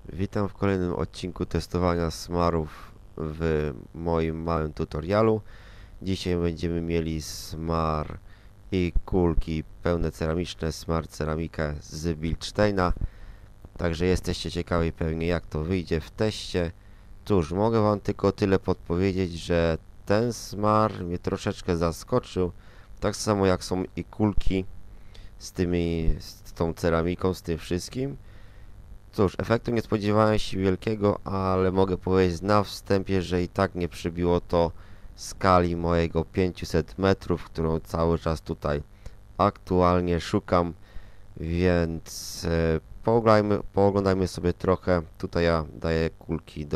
Witam w kolejnym odcinku testowania smarów w moim małym tutorialu. Dzisiaj będziemy mieli smar i kulki pełne ceramiczne, smar ceramikę z Bilsteina. Także jesteście ciekawi pewnie jak to wyjdzie w teście. Cóż, mogę wam tylko tyle podpowiedzieć, że ten smar mnie troszeczkę zaskoczył. Tak samo jak są i kulki z tą ceramiką, z tym wszystkim. Cóż, efektu nie spodziewałem się wielkiego, ale mogę powiedzieć na wstępie, że i tak nie przybiło to skali mojego 500 metrów, którą cały czas tutaj aktualnie szukam, więc pooglądajmy sobie trochę. Tutaj ja daję kulki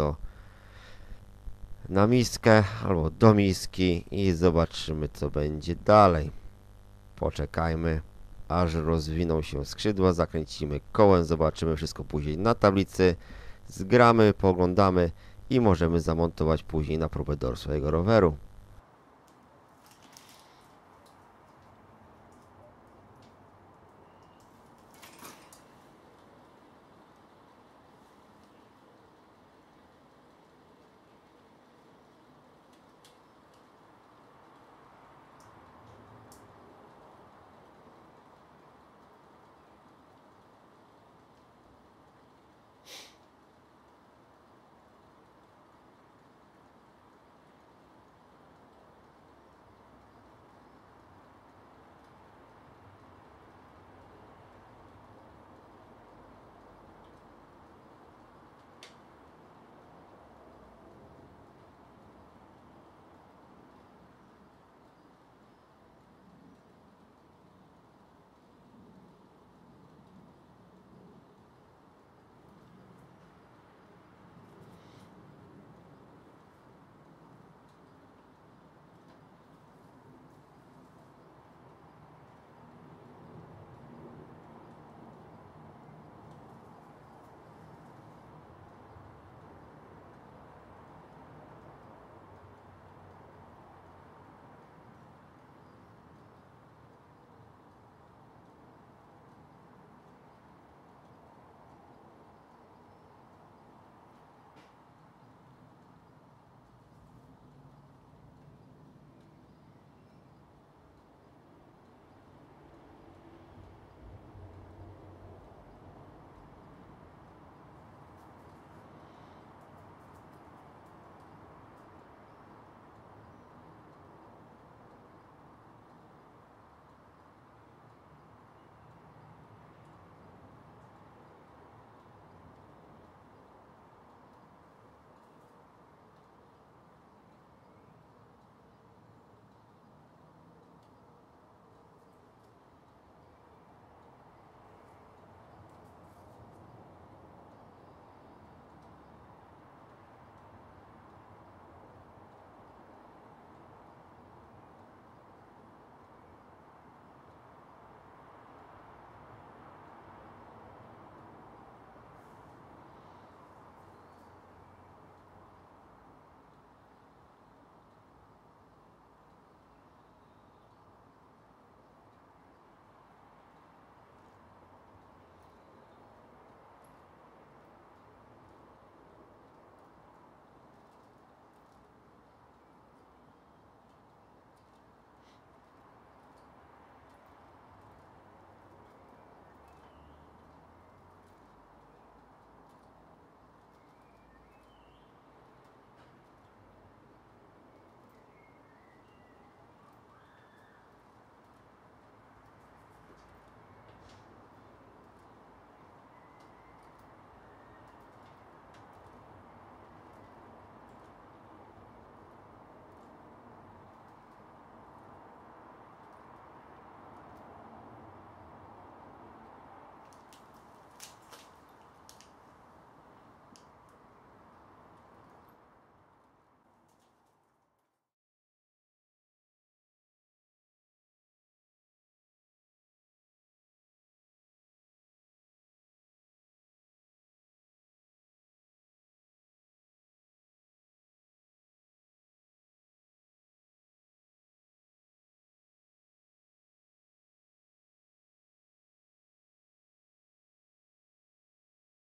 na miskę albo do miski i zobaczymy co będzie dalej. Poczekajmy aż rozwiną się skrzydła, zakręcimy kołem, zobaczymy wszystko później na tablicy, zgramy, pooglądamy i możemy zamontować później na próbę do swojego roweru.